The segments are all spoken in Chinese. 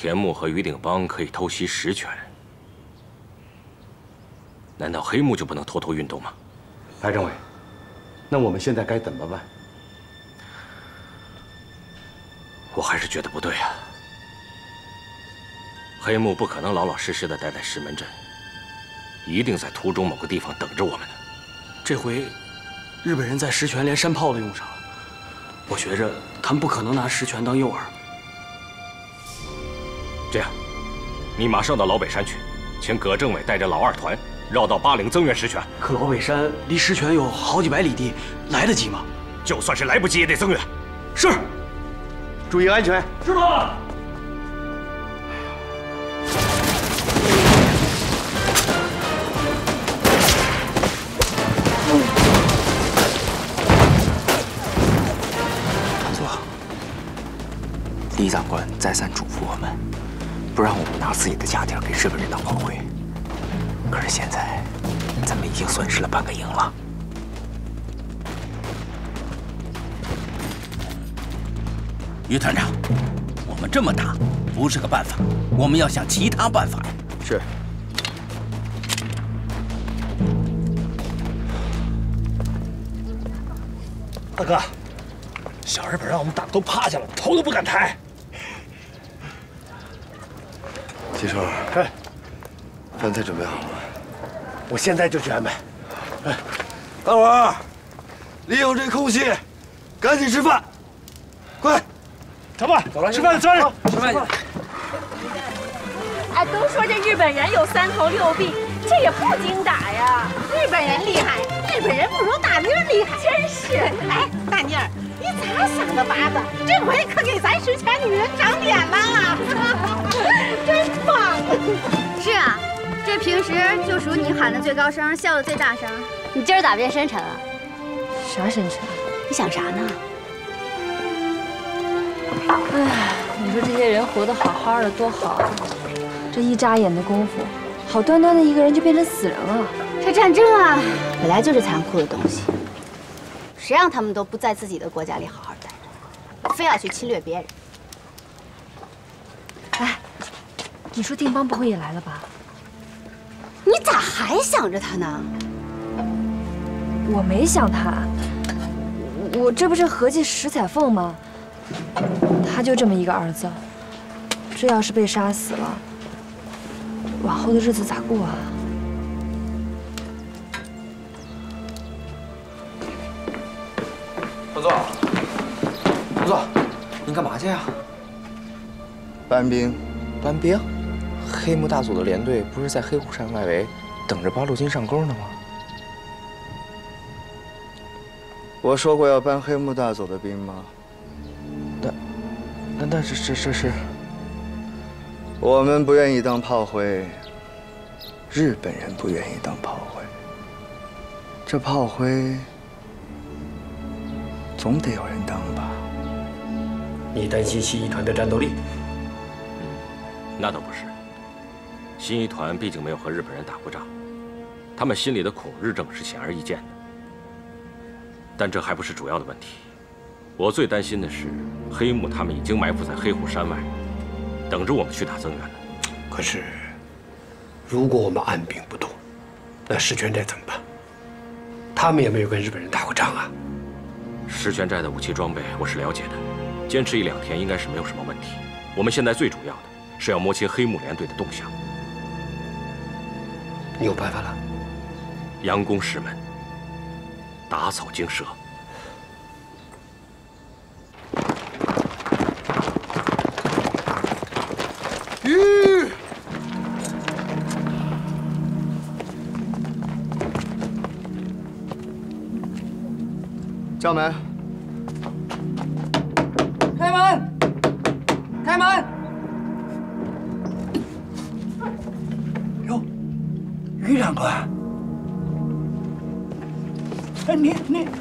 田木和于鼎邦可以偷袭实权，难道黑木就不能偷偷运动吗？ 白政委，那我们现在该怎么办？ 我还是觉得不对啊。黑木不可能老老实实的待在石门镇，一定在途中某个地方等着我们呢。 这回，日本人在石泉连山炮都用上了，我觉着他们不可能拿石泉当诱饵。 这样，你马上到老北山去，请葛政委带着老二团绕到巴陵增援石泉。 可老北山离石泉有好几百里地，来得及吗？ 就算是来不及也得增援。 是。 注意安全。 知道了。 李长官再三嘱咐我们，不让我们拿自己的家底儿给日本人当炮灰。可是现在，咱们已经损失了半个营了。 于团长，我们这么打不是个办法，我们要想其他办法。 是。 大哥，小日本让我们打得都趴下了，头都不敢抬。 季寿，饭菜准备好了吗？ 我现在就去安排。 大伙儿，利用这空隙，赶紧吃饭，快！ 小范，走了，吃饭的抓人， 吃饭去。 哎，都说这日本人有3头6臂，这也不经打呀。日本人厉害，日本人不如大妮儿厉害，真是。哎，大妮儿，你咋想的法子？这回可给咱石泉女人长脸了，真棒！ 是啊，这平时就属你喊的最高声，笑的最大声。你今儿咋变深沉了？ 啥深沉？ 你想啥呢？ 哎，你说这些人活得好好的多好，这一眨眼的功夫，好端端的一个人就变成死人了。 这战争啊，本来就是残酷的东西，谁让他们都不在自己的国家里好好待着，非要去侵略别人。 哎，你说定邦不会也来了吧？ 你咋还想着他呢？ 我没想他，我这不是合计石彩凤吗？他就这么一个儿子，这要是被杀死了，往后的日子咋过啊？ 彭座，彭座，你干嘛去呀？ 搬兵。 搬兵？黑木大佐的连队不是在黑虎山外围等着八路军上钩呢吗？ 我说过要搬黑木大佐的兵吗？ 但是， 我们不愿意当炮灰，日本人不愿意当炮灰。这炮灰总得有人当吧？ 你担心新一团的战斗力？ 那倒不是。新一团毕竟没有和日本人打过仗，他们心里的恐日症是显而易见的。但这还不是主要的问题。我最担心的是，黑木他们已经埋伏在黑虎山外，等着我们去打增援呢。 可是，如果我们按兵不动，那石泉寨怎么办？他们也没有跟日本人打过仗啊。 石泉寨的武器装备我是了解的，坚持1、2天应该是没有什么问题。我们现在最主要的是要摸清黑木连队的动向。 你有办法了？ 佯攻石门，打草惊蛇。 吁！叫门！ 开门！开门！ 哟，于长官，哎，你。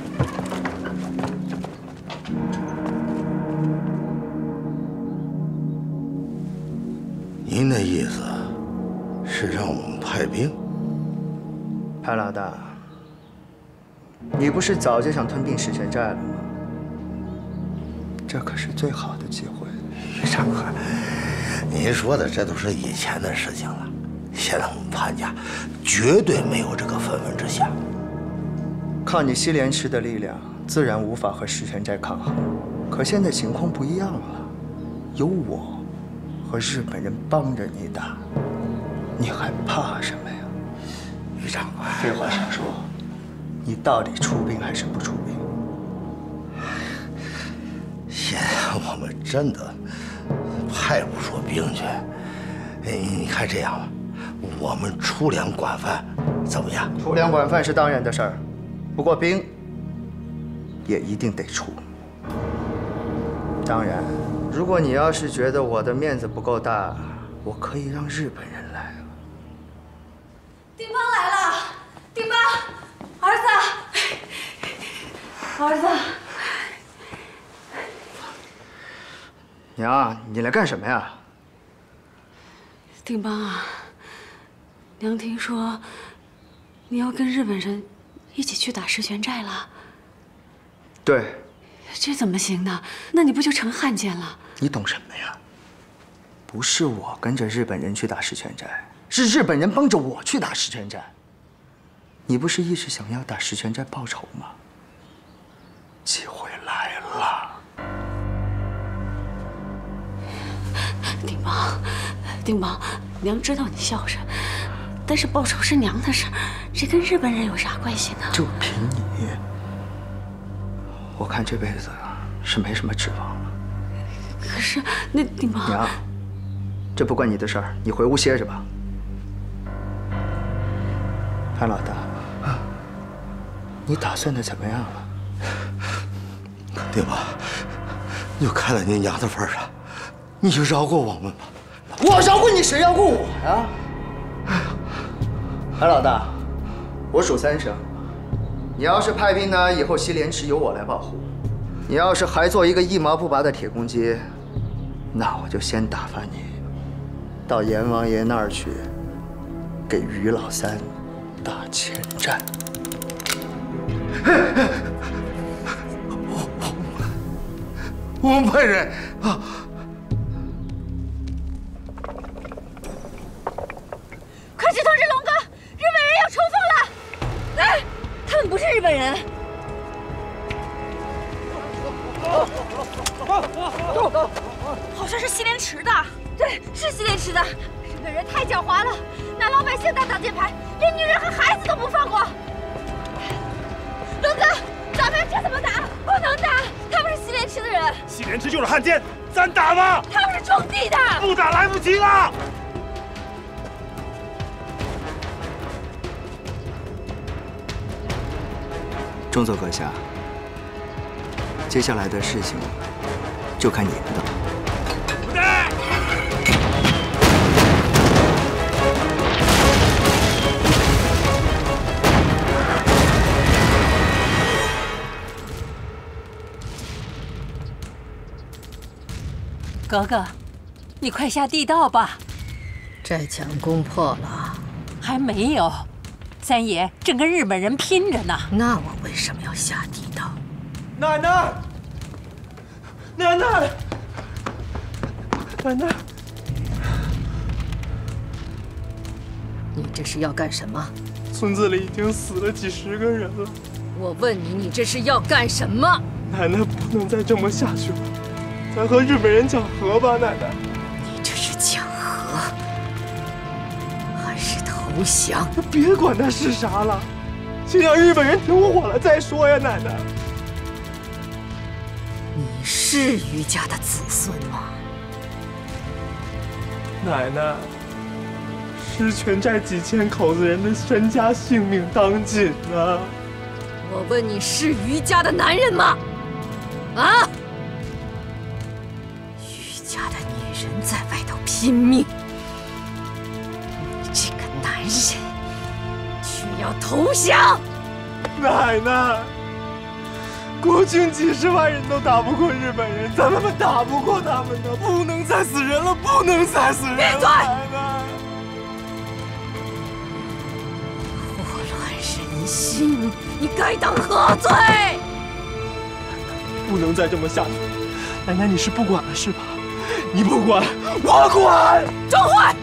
您的意思是让我们派兵？ 潘老大，你不是早就想吞并石泉寨了吗？这可是最好的机会。 于长官， 您说的这都是以前的事情了，现在我们潘家绝对没有这个分文之想。 靠你西莲池的力量，自然无法和石泉寨抗衡。可现在情况不一样了，有我和日本人帮着你打，你还怕什么呀？ 于长官， 废话少说，你到底出兵还是不出兵？ 现在我们真的派不出兵去。你看这样吧，我们出粮管饭怎么样？ 出粮管饭是当然的事儿，不过兵也一定得出。当然，如果你要是觉得我的面子不够大，我可以让日本人来。 丁邦来了，丁邦，儿子，儿子。 娘，你来干什么呀？ 丁邦啊，娘听说你要跟日本人一起去打石泉寨了。 对。 这怎么行呢？那你不就成汉奸了？ 你懂什么呀？不是我跟着日本人去打石泉寨，是日本人帮着我去打石泉寨。你不是一直想要打石泉寨报仇吗？机会来了。 丁邦，娘知道你孝顺，但是报仇是娘的事，这跟日本人有啥关系呢？ 就凭你，我看这辈子是没什么指望了。 可是那丁邦， 娘，这不关你的事儿，你回屋歇着吧。潘老大，你打算的怎么样了？ 丁邦，就看在您娘的份上，你就饶过我们吧。 我饶过你，谁饶过我呀？潘老大，我数3声，你要是派兵呢，以后西莲池由我来保护；你要是还做一个一毛不拔的铁公鸡，那我就先打发你到阎王爷那儿去，给于老三打前站。 我们派人啊！ 快去通知龙哥，日本人要冲锋了！哎，他们不是日本人。好像是西莲池的。对，是西莲池的。日本人太狡猾了，拿老百姓当挡箭牌，连女人和孩子都不放过。龙哥，咱们这怎么打？不能打，他们是西莲池的人。 西莲池就是汉奸，咱打吗？ 他们是种地的。 不打来不及了。 中佐阁下，接下来的事情就看你们的了。 不对。 格格，你快下地道吧。 寨墙攻破了？ 还没有，三爷正跟日本人拼着呢。 那我为什么要下地道？ 奶奶，奶奶，奶奶， 你这是要干什么？ 村子里已经死了几10个人了。 我问你，你这是要干什么？ 奶奶不能再这么下去了。咱和日本人讲和吧，奶奶。 你这是讲和还是投降？ 别管他是啥了，先让日本人停火了再说呀，奶奶。 你是于家的子孙吗？ 奶奶，石泉寨几千口子人的身家性命当紧啊！ 我问你是于家的男人吗？啊！家的女人在外头拼命，你这个男人却要投降！ 奶奶，国军几10万人都打不过日本人，咱们打不过他们的，不能再死人了，不能再死人了！ 闭嘴！ 奶奶， 祸乱人心，你该当何罪？ 不能再这么下去了。奶奶，你是不管了是吧？ 你不管，我管！ 钟焕。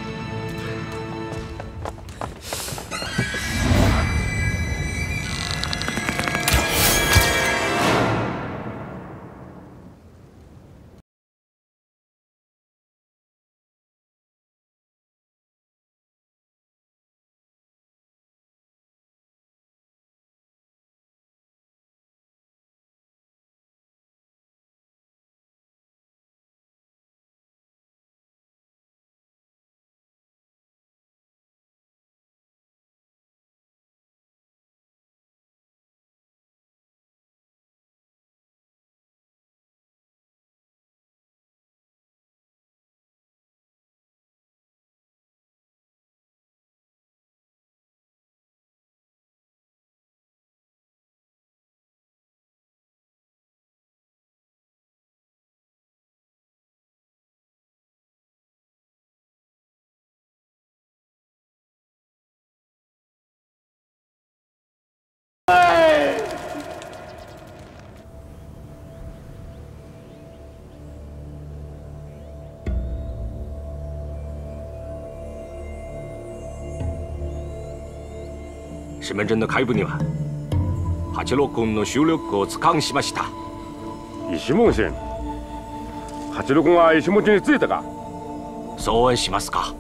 신문전의開部には八六軍の収録をつかんしました。 石門神、八六軍は石門中についたか？ そうしますか。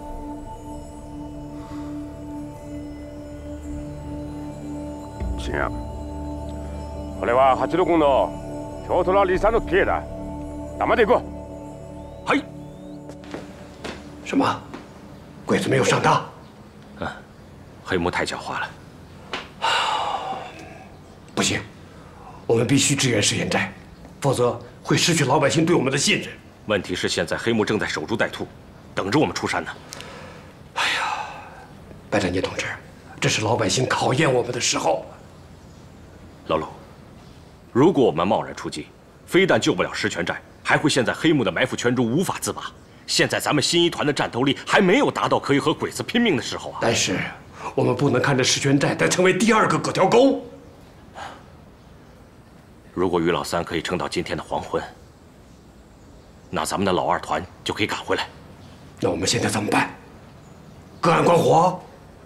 違う。これは八六軍の京都の李三の計だ。黙っていこう。 はい。 什么？鬼子没有上当？ 黑木太狡猾了。 不行，我们必须支援石泉寨，否则会失去老百姓对我们的信任。 问题是现在黑木正在守株待兔，等着我们出山呢。 哎呀，白占年同志，这是老百姓考验我们的时候。 老鲁，如果我们贸然出击，非但救不了石泉寨，还会陷在黑木的埋伏圈中无法自拔。现在咱们新一团的战斗力还没有达到可以和鬼子拼命的时候啊！ 但是我们不能看着石泉寨再成为第二个葛条沟。 如果于老三可以撑到今天的黄昏，那咱们的老二团就可以赶回来。 那我们现在怎么办？隔岸观火。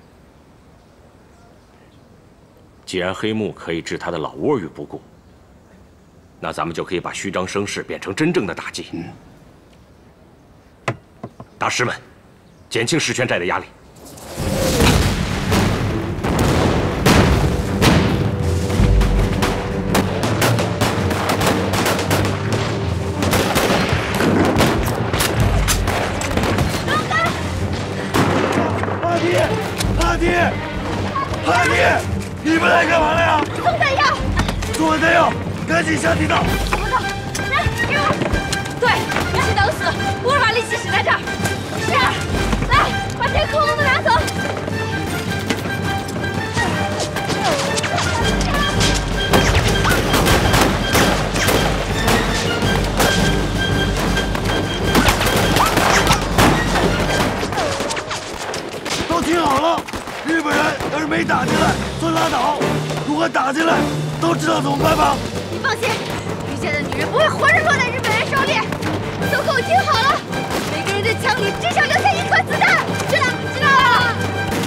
既然黑木可以置他的老窝于不顾，那咱们就可以把虚张声势变成真正的打击。大师们，减轻石泉寨的压力。 阿弟，你们来干嘛来呀？ 送弹药。 送完弹药，赶紧下地道。 怎么走？来，给我。对，一起等死，不是把力气使在这儿。是，来，把这空洞的拿走。 都听好了。 日本人要是没打进来，就拉倒；如果打进来，都知道怎么办吧？ 你放心，余家的女人不会活着落在日本人手里。都给我听好了，每个人的枪里至少留下1颗子弹。知道？知道了。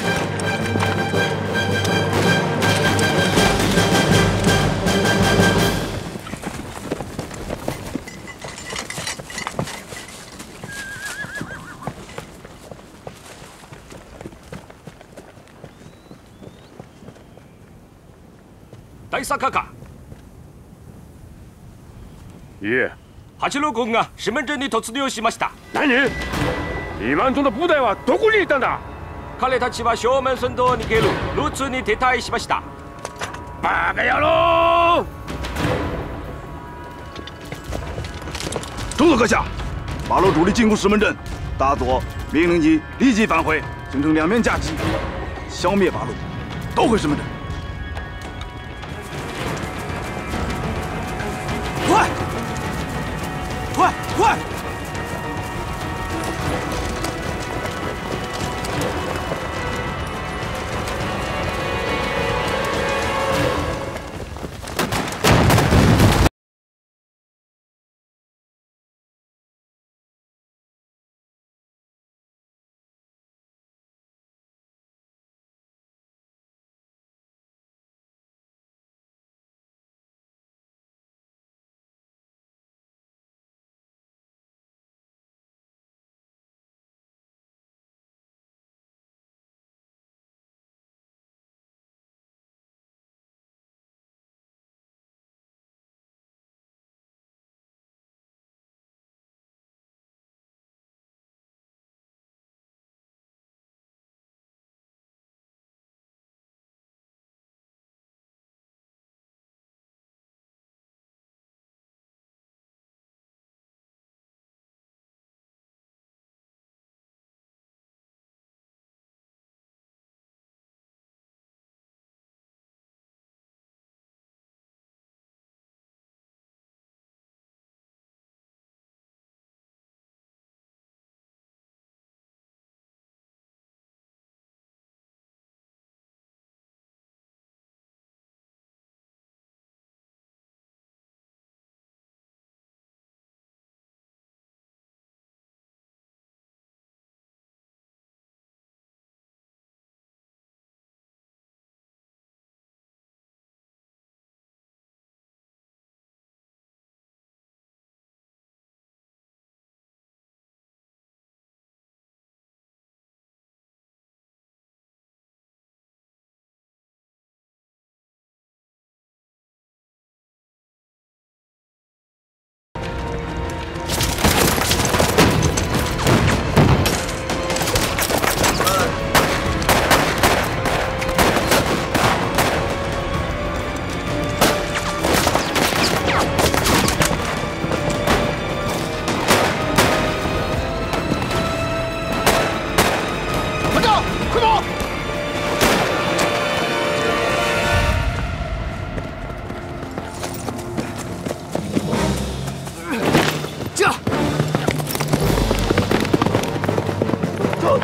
第三課いえ。 八六軍が四面陣に突入しました。 何？今の部隊はどこにいたんだ？ 彼たちは正面戦闘に逃げるルーツに撤退しました。 バカ野郎！ 中佐阁下，八路主力进攻石门阵，大佐命令你立即返回，形成两面夹击，消灭八路，夺回石门阵。 快！快！快！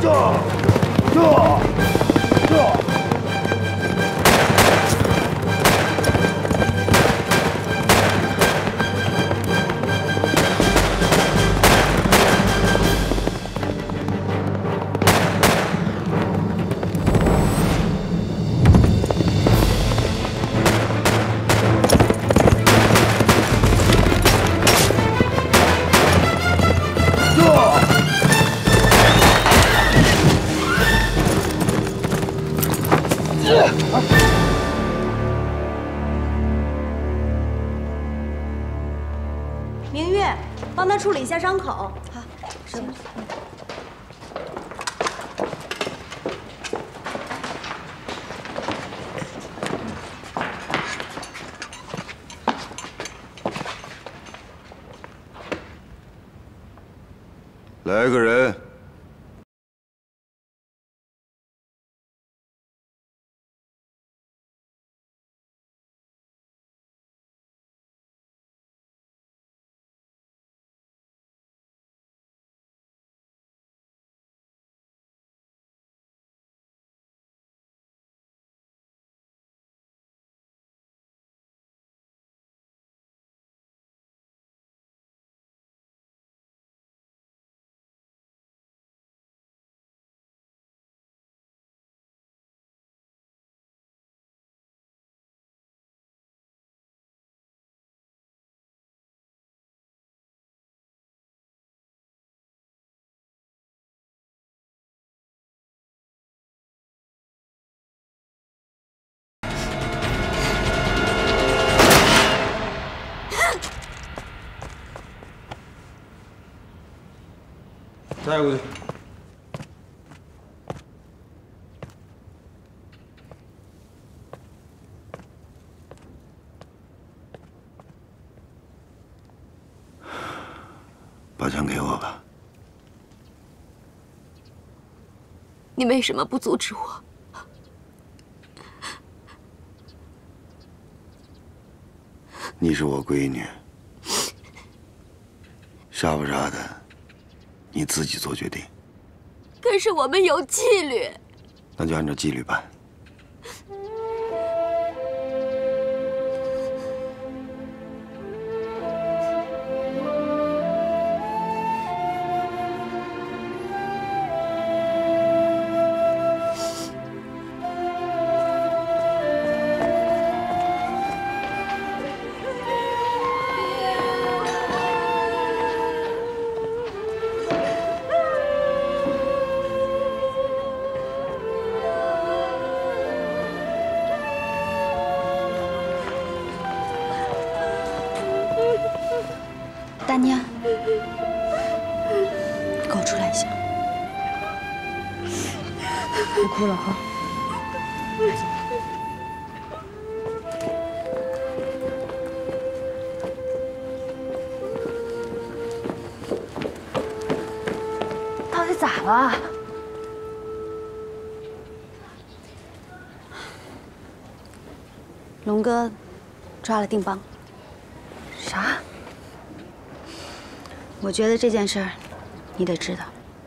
明月，帮他处理一下伤口。好， 是。 来个人。 带过去。 把枪给我吧。 你为什么不阻止我？ 你是我闺女，杀不杀的？ 你自己做决定。 可是我们有纪律。 那就按照纪律办。 大妮，给我出来一下。 不哭了哈。到底咋了？ 龙哥抓了定邦。 啥？ 我觉得这件事儿，你得知道。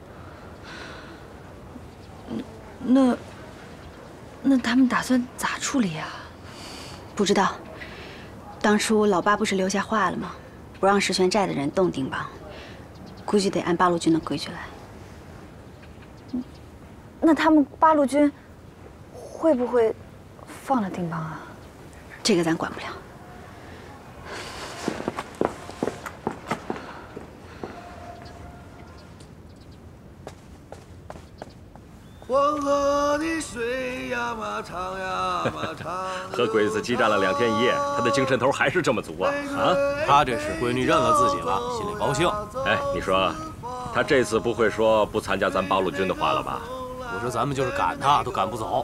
那他们打算咋处理啊？ 不知道。当初老八不是留下话了吗？不让石泉寨的人动定邦，估计得按八路军的规矩来。 那他们八路军会不会放了定邦啊？ 这个咱管不了。 黄河的水呀嘛长呀嘛长。 和鬼子激战了2天1夜，他的精神头还是这么足啊！啊， 他这是闺女认了自己了，心里高兴。 哎，你说，他这次不会说不参加咱八路军的话了吧？ 我说咱们就是赶他，都赶不走。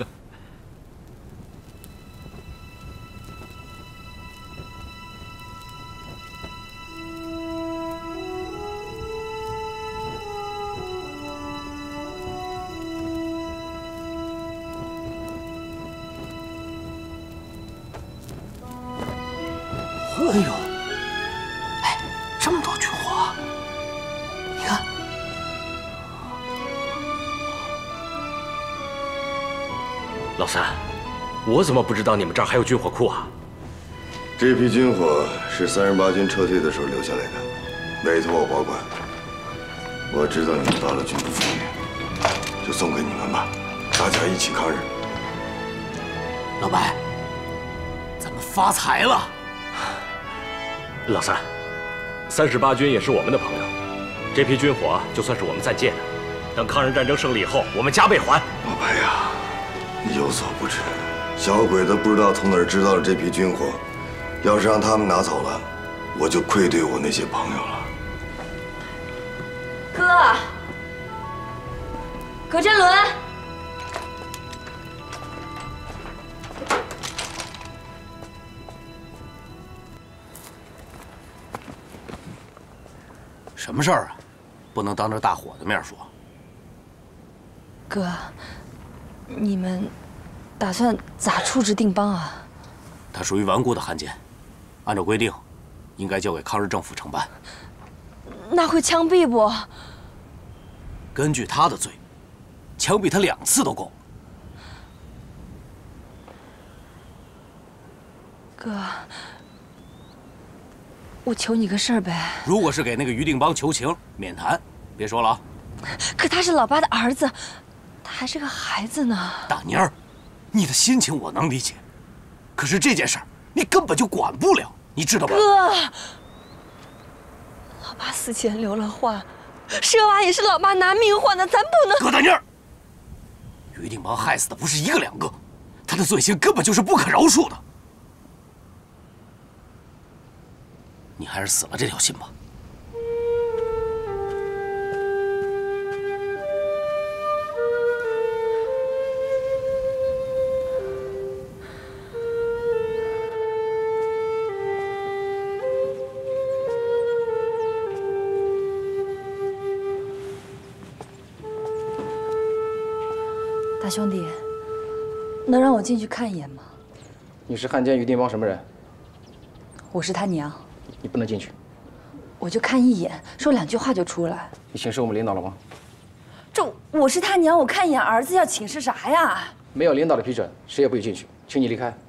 哎呦，哎，这么多军火，你看， 老三，我怎么不知道你们这儿还有军火库啊？ 这批军火是38军撤退的时候留下来的，委托我保管。我知道你们到了军不富裕，就送给你们吧，大家一起抗日。 老白，咱们发财了。 老三，38军也是我们的朋友，这批军火就算是我们暂借的，等抗日战争胜利以后，我们加倍还。 老白呀，你有所不知，小鬼子不知道从哪儿知道了这批军火，要是让他们拿走了，我就愧对我那些朋友了。 葛振伦， 什么事儿啊？不能当着大伙的面说。 哥，你们打算咋处置定邦啊？ 他属于顽固的汉奸，按照规定，应该交给抗日政府承办。 那会枪毙不？ 根据他的罪，枪毙他2次都够。 哥，我求你个事儿呗。 如果是给那个于定邦求情，免谈，别说了啊。 可他是老八的儿子，他还是个孩子呢。 大妮儿，你的心情我能理解，可是这件事儿你根本就管不了，你知道吗？ 哥，老八死前留了话，佘娃也是老爸拿命换的，咱不能。 葛大妮儿，于定邦害死的不是1个2个，他的罪行根本就是不可饶恕的。你还是死了这条心吧。 大兄弟，能让我进去看一眼吗？ 你是汉奸于定邦什么人？ 我是他娘。 你不能进去。 我就看一眼，说2句话就出来。 你请示我们领导了吗？ 我是他娘，我看一眼儿子要请示啥呀？ 没有领导的批准，谁也不许进去，请你离开。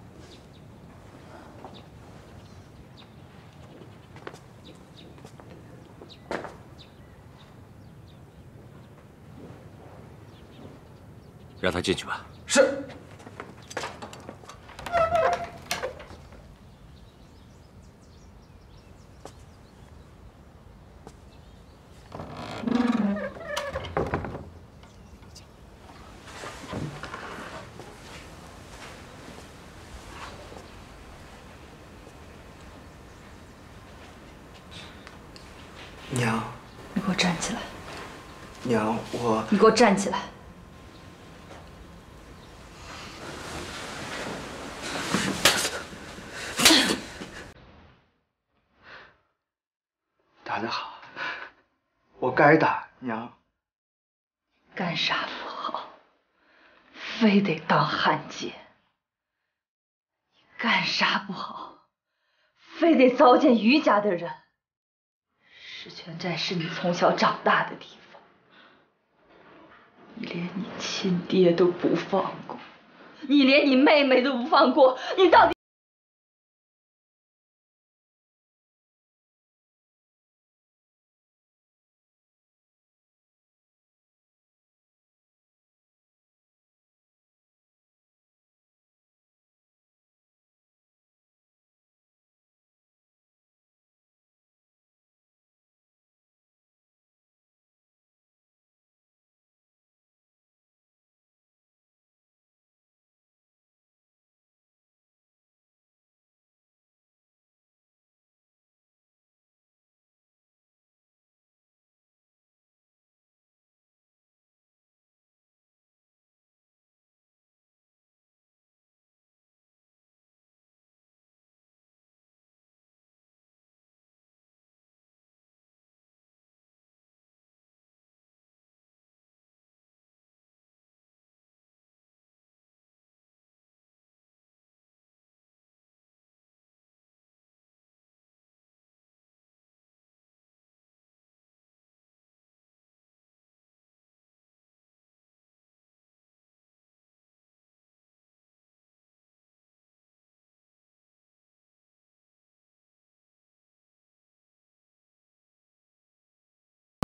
让他进去吧。 是。 娘， 你给我站起来！ 娘， 你给我站起来！ 打得好，我该打，娘。 干啥不好，非得当汉奸？干啥不好，非得糟践于家的人？石泉寨是你从小长大的地方，你连你亲爹都不放过，你连你妹妹都不放过，你到底？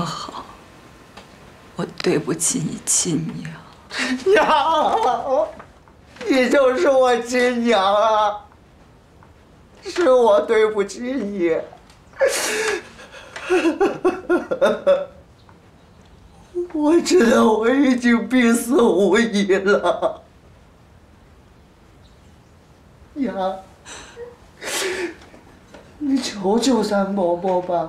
好，我对不起你亲娘。 娘，你就是我亲娘啊！是我对不起你。我知道我已经必死无疑了，娘，你求求三伯伯吧。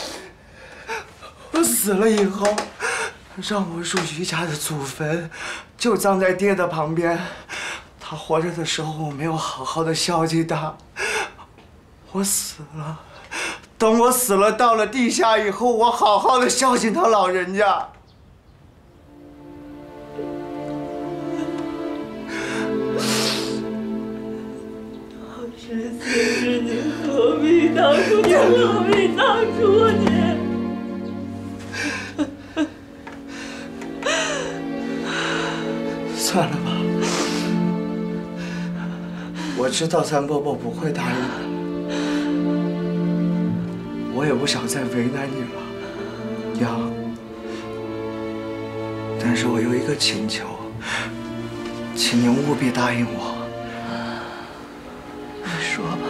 我死了以后，让我入余家的祖坟，就葬在爹的旁边。他活着的时候，我没有好好的孝敬他。我死了，等我死了，到了地下以后，我好好的孝敬他老人家。 14你何必当初？你何必当初你？ 算了吧，我知道三伯伯不会答应的，我也不想再为难你了，娘。但是我有一个请求，请您务必答应我。 你说吧。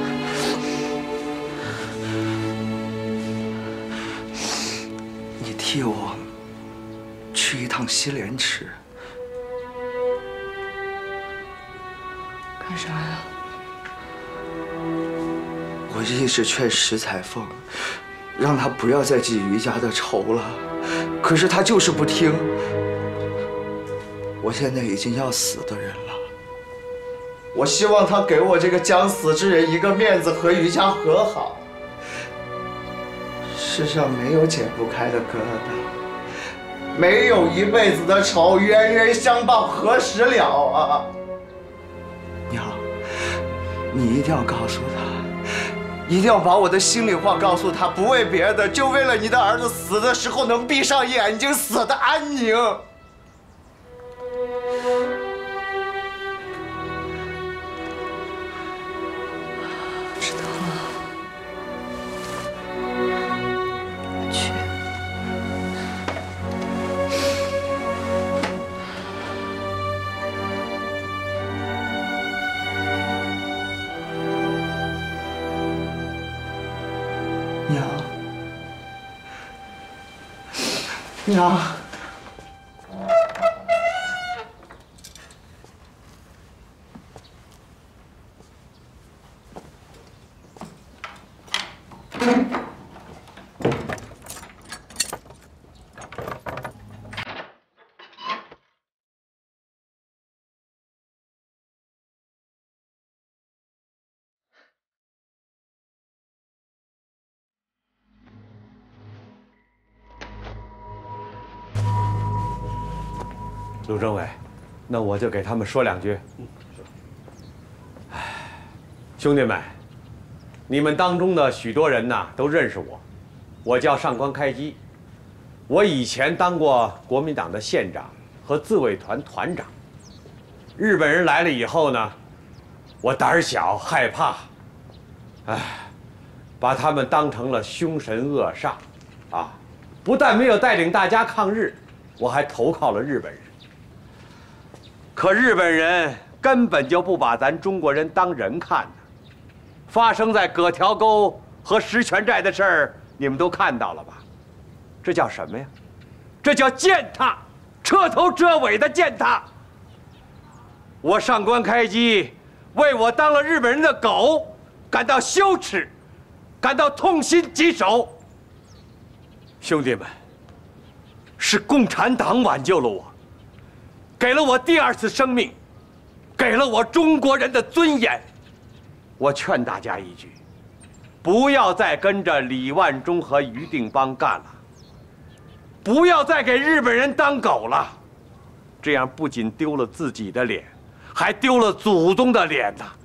你替我去一趟西莲池。 干啥呀？ 我一直劝石彩凤，让她不要再记余家的仇了，可是她就是不听。我现在已经要死的人了，我希望她给我这个将死之人一个面子，和余家和好。世上没有解不开的疙瘩，没有一辈子的仇，冤冤相报何时了啊！娘，你一定要告诉他，一定要把我的心里话告诉他，不为别的，就为了你的儿子死的时候能闭上眼睛，死得安宁。 知道了，我去。 娘，娘， 陆政委，那我就给他们说两句。兄弟们，你们当中的许多人呐都认识我，我叫上官开基，我以前当过国民党的县长和自卫团团长。日本人来了以后呢，我胆小害怕，把他们当成了凶神恶煞，不但没有带领大家抗日，我还投靠了日本人。可日本人根本就不把咱中国人当人看呢。发生在葛条沟和石泉寨的事儿，你们都看到了吧？这叫什么呀？这叫践踏，彻头彻尾的践踏。我上官开基为我当了日本人的狗感到羞耻，感到痛心疾首。兄弟们，是共产党挽救了我，给了我第二次生命，给了我中国人的尊严。我劝大家一句，不要再跟着李万忠和于定邦干了，不要再给日本人当狗了，这样不仅丢了自己的脸，还丢了祖宗的脸呐！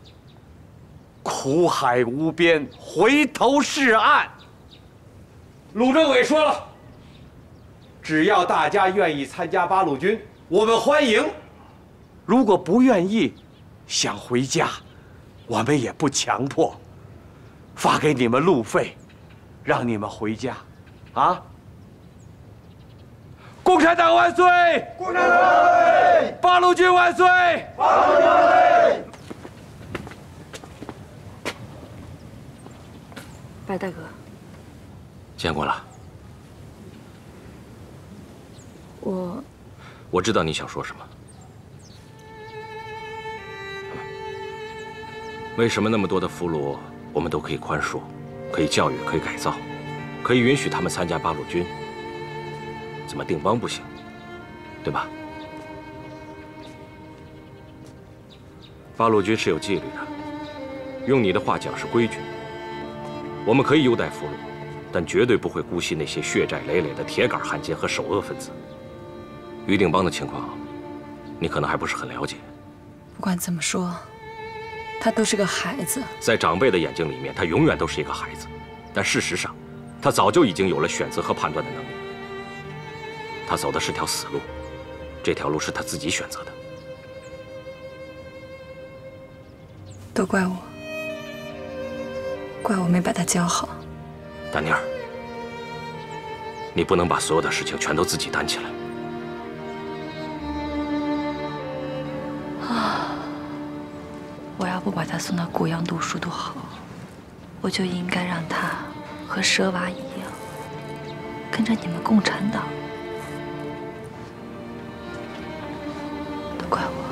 苦海无边，回头是岸。鲁政委说了，只要大家愿意参加八路军，我们欢迎；如果不愿意，想回家，我们也不强迫，发给你们路费，让你们回家，啊！ 产党万岁！ 共产党万岁！ 八路军万岁！ 八路军万岁！ 白大哥， 见过了。我知道你想说什么。为什么那么多的俘虏，我们都可以宽恕，可以教育，可以改造，可以允许他们参加八路军？怎么定邦不行？对吧？八路军是有纪律的，用你的话讲是规矩。我们可以优待俘虏，但绝对不会姑息那些血债累累的铁杆汉奸和首恶分子。于定邦的情况，你可能还不是很了解。 不管怎么说，他都是个孩子。 在长辈的眼睛里面，他永远都是一个孩子，但事实上，他早就已经有了选择和判断的能力。他走的是条死路，这条路是他自己选择的。 都怪我，怪我没把他教好。 丹妮儿，你不能把所有的事情全都自己担起来。 我要不把他送到古阳读书多好，我就应该让他和佘娃一样，跟着你们共产党。都怪我。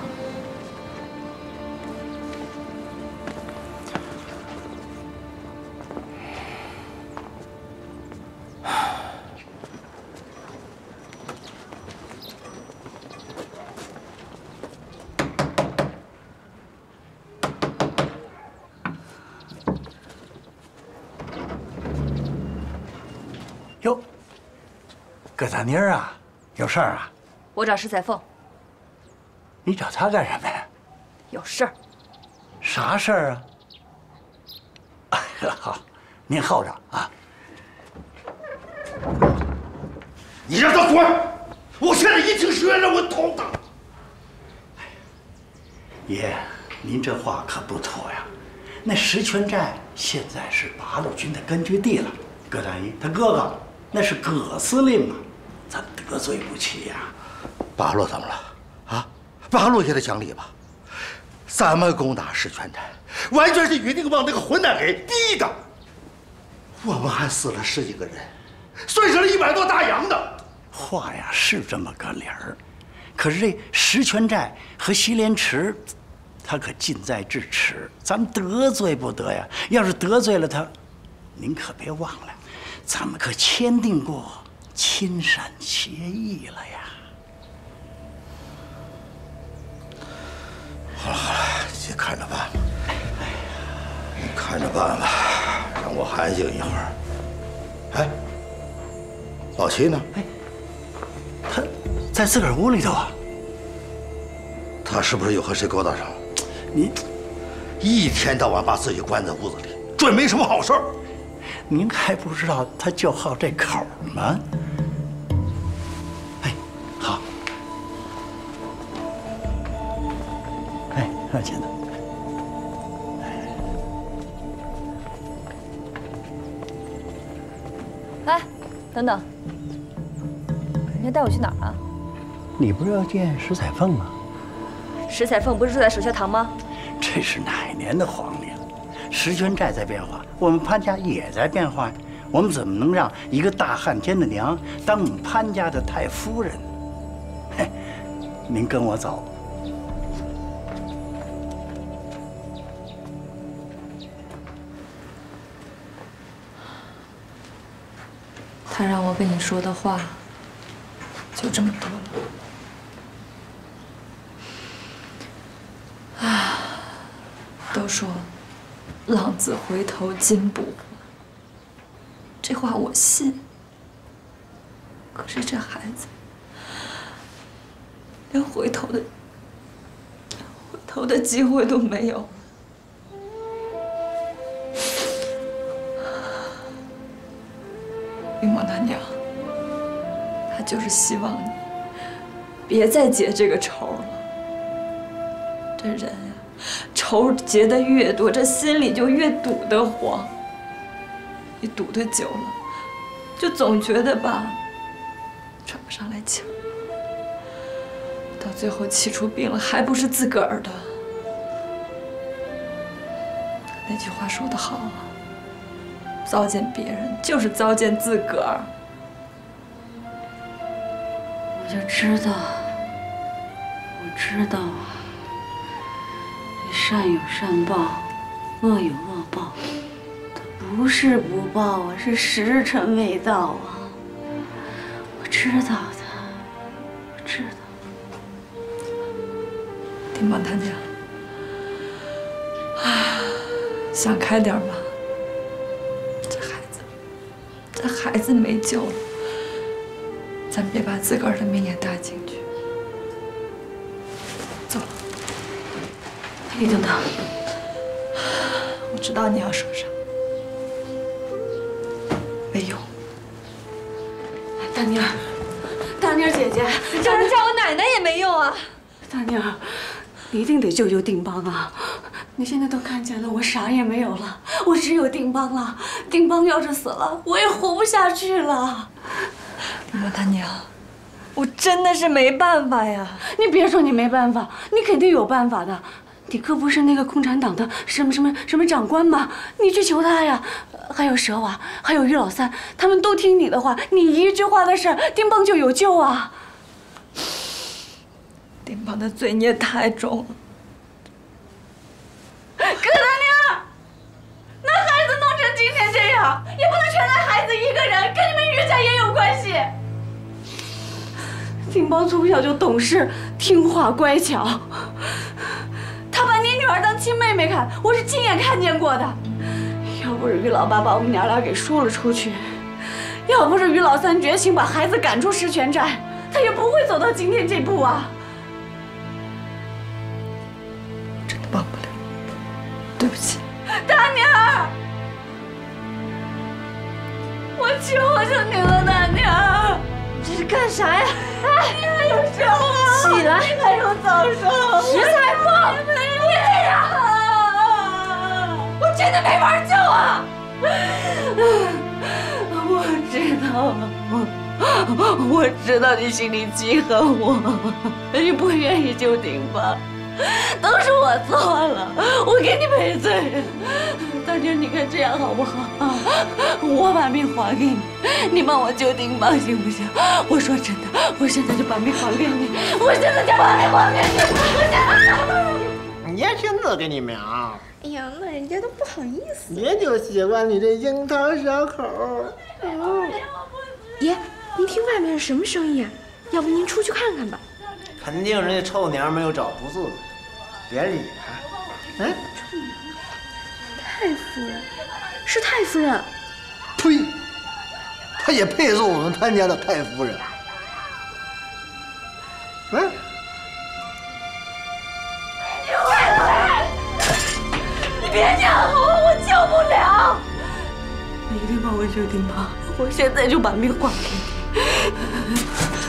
哟，葛大妮儿啊，有事儿啊？ 我找石彩凤。 你找她干什么呀？ 有事儿。 啥事儿啊？哎呀，好，您候着啊。 你让他滚！我现在一听石原让我头大。 爷，您这话可不妥呀。那石泉寨现在是八路军的根据地了，葛大姨他哥哥那是葛司令啊，咱得罪不起呀。 八路怎么了？啊，八路也得讲理吧？咱们攻打石泉寨，完全是于定邦那个混蛋给逼的。我们还死了10几个人，损失了100多大洋呢。 话呀是这么个理儿，可是这石泉寨和西莲池，他可近在咫尺，咱们得罪不得呀？要是得罪了他，您可别忘了，咱们可签订过亲善协议了呀。 好了好了，你看着办吧，你看着办吧，让我安静一会儿。哎，老七呢？ 哎，他在自个儿屋里头啊。 他是不是又和谁勾搭上了？ 您一天到晚把自己关在屋子里，准没什么好事儿。 您还不知道他就好这口吗？哎，好。哎，让钱呢？ 哎，等等，你要带我去哪儿啊？ 你不是要见石彩凤吗？ 石彩凤不是住在守孝堂吗？ 这是哪年的皇帝了？石泉寨在变化，我们潘家也在变化。我们怎么能让一个大汉奸的娘当我们潘家的太夫人？嘿，您跟我走。 他让我跟你说的话就这么多了。啊，都说浪子回头金不换，这话我信。可是这孩子连回头的机会都没有。云梦他娘，她就是希望你别再结这个仇了。这人呀，仇结得越多，这心里就越堵得慌。你堵得久了，就总觉得吧，喘不上来气儿。 到最后气出病了，还不是自个儿的。那句话说得好啊，糟践别人就是糟践自个儿。 我就知道，我知道啊，这善有善报，恶有恶报，它不是不报啊，是时辰未到啊。我知道的，我知道。 丁邦他娘，想开点吧，这孩子没救了，咱别把自个儿的命也搭进去。走， 李等等， 我知道你要说啥，没用。 大妮儿，大妮儿姐姐， 叫人叫我奶奶也没用啊！ 大妮儿，你一定得救救丁邦啊！你现在都看见了，我啥也没有了，我只有丁邦了。丁邦要是死了，我也活不下去了。 丁大娘，我真的是没办法呀！ 你别说你没办法，你肯定有办法的。你可不是那个共产党的什么长官吗？你去求他呀！还有佘娃，还有于老三，他们都听你的话，你一句话的事，丁邦就有救啊！ 丁邦的罪孽太重了。 葛大娘，那孩子弄成今天这样，也不能全赖孩子一个人，跟你们于家也有关系。丁邦从小就懂事、听话、乖巧，他把你女儿当亲妹妹看，我是亲眼看见过的。要不是于老八把我们娘俩给说了出去，要不是于老三绝情把孩子赶出石泉寨，他也不会走到今天这步啊。 真的帮不了，对不起， 大娘儿，我求你了，大娘儿。 这是干啥呀？ 你还有救啊！ 起来！ 你还有早生！ 石彩凤， 你这样，我真的没法救啊！我知道，我知道你心里记恨我，你不愿意救丁邦，都是我错了，我给你赔罪。大妮儿，你看这样好不好啊？我把命还给你，你帮我救丁邦行不行？我说真的，我现在就把命还给你，我现在就把命还给你，我现在。 你也现在给你命。 哎呀，那人家都不好意思。 也就喜欢你这樱桃小口。 爷，您听外面是什么声音啊？要不您出去看看吧。 肯定人家臭娘们又找不住了，别理他。嗯。 太夫人，是太夫人。 呸！她也配做我们潘家的太夫人。嗯。 你坏鬼！你别讲我救不了。你一定帮我救丁邦，我现在就把命还给你。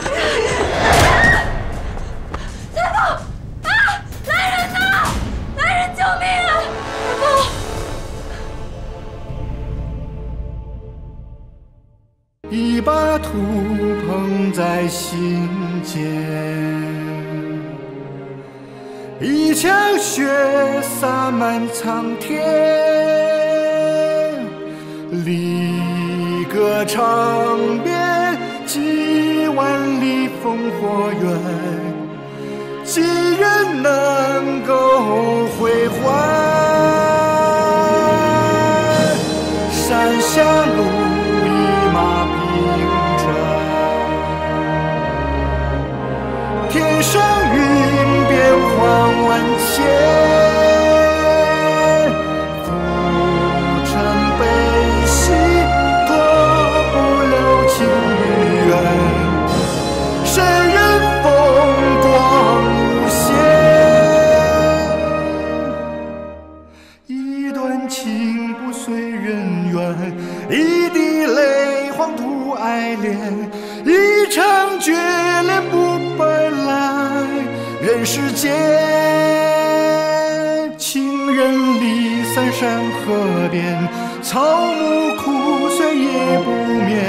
彩凤啊！来人呐！来人救命啊！彩凤。 一把土捧在心间，一腔血洒满苍天，离歌长鞭，几万里烽火远，几人能够归还？山下路一马平川，天上云变幻万千，浮沉悲喜脱不了情与缘，谁人风光无限？一段情不随人愿，一滴泪黄土爱恋，一场决恋不本来。人世间，情人离散山河边，草木枯碎也不眠。